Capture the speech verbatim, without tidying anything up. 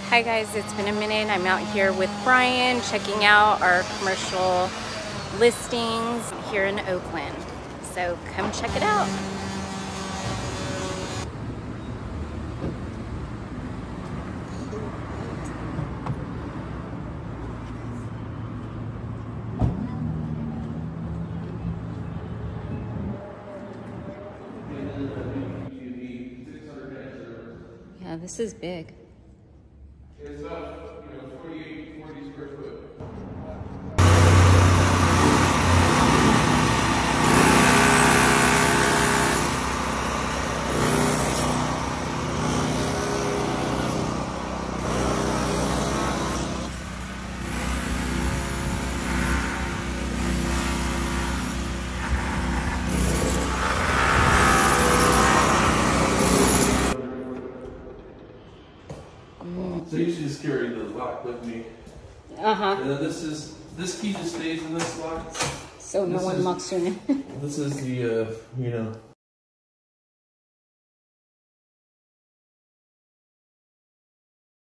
Hi guys, it's been a minute. I'm out here with Brian checking out our commercial listings here in Oakland. So come check it out. Yeah, this is big. It's about, you know, forty-eight, forty square foot. So I usually just carry the lock with me. Uh-huh. And then this is, this key just stays in this lock. So no This one is- locks you in. This is the, uh, you know,